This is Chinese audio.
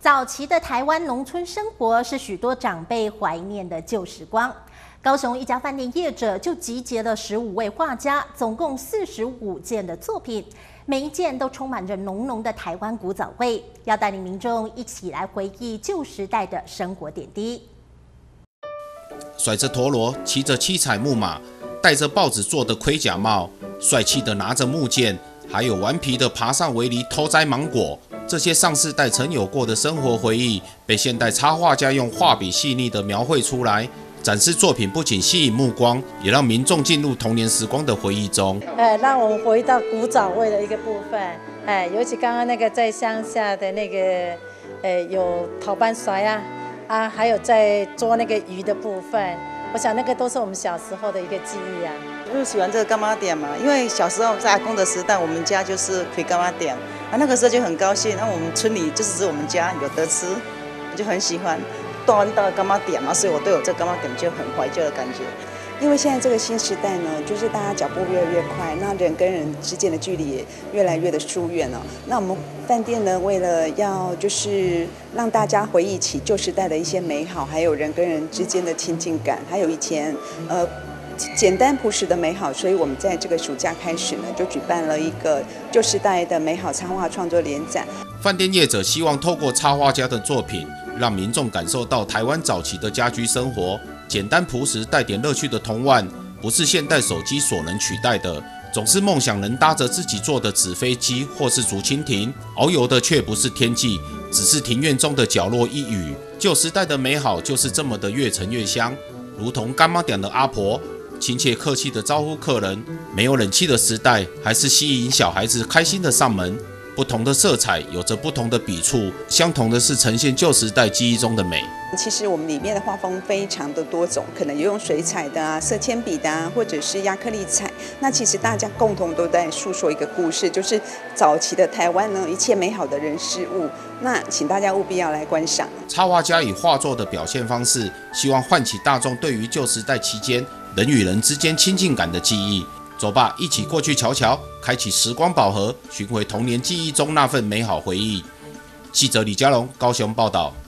早期的台湾农村生活是许多长辈怀念的旧时光。高雄一家饭店业者就集结了15位画家，总共45件的作品，每一件都充满着浓浓的台湾古早味，要带领民众一起来回忆旧时代的生活点滴。 甩着陀螺，骑着七彩木马，戴着报纸做的盔甲帽，帅气的拿着木剑，还有顽皮的爬上围篱偷摘芒果。这些上世代曾有过的生活回忆，被现代插画家用画笔细腻地描绘出来。展示作品不仅吸引目光，也让民众进入童年时光的回忆中。 让我们回到古早味的一个部分。尤其刚刚那个在乡下的那个，有陶板甩啊，还有在捉那个鱼的部分，我想那个都是我们小时候的一个记忆啊。 就是喜欢这个干妈店嘛，因为小时候在阿公的时代，我们家就是开干妈店，那个时候就很高兴，我们村里就是只有我们家有得吃，我就很喜欢。端到干妈点嘛，所以我对我这干妈点就很怀旧的感觉。 因为现在这个新时代呢，就是大家脚步越来越快，那人跟人之间的距离也越来越的疏远了。那我们饭店呢，为了要就是让大家回忆起旧时代的一些美好，还有人跟人之间的亲近感，还有以前简单朴实的美好，所以我们在这个暑假开始呢，就举办了一个旧时代的美好插画创作联展。 饭店业者希望透过插画家的作品，让民众感受到台湾早期的家居生活，简单朴实带点乐趣的童玩，不是现代手机所能取代的。总是梦想能搭着自己做的纸飞机或是竹蜻蜓，遨游的却不是天际，只是庭院中的角落一隅。旧时代的美好就是这么的越陈越香，如同干妈店的阿婆亲切客气的招呼客人。没有冷气的时代，还是吸引小孩子开心的上门。不同的色彩有着不同的笔触，相同的是呈现旧时代记忆中的美。 其实我们里面的画风非常的多种，可能有用水彩的啊、色铅笔的啊，或者是亚克力彩。那其实大家共同都在诉说一个故事，就是早期的台湾呢，一切美好的人事物。那请大家务必要来观赏。 插画家以画作的表现方式，希望唤起大众对于旧时代期间人与人之间亲近感的记忆。走吧，一起过去瞧瞧，开启时光宝盒，寻回童年记忆中那份美好回忆。记者李佳龙高雄报道。